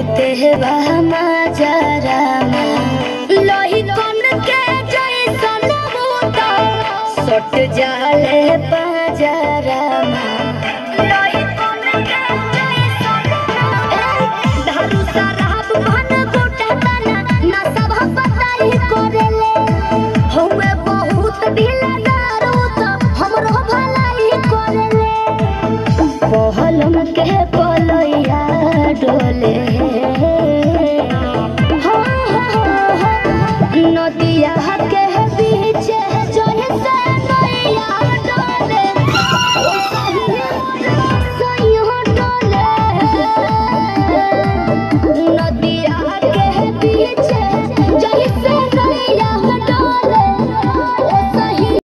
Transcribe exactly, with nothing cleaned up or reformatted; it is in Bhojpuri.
देहबा मजरामा लोही कौन के जैसन भूत सट जाले बाजारामा।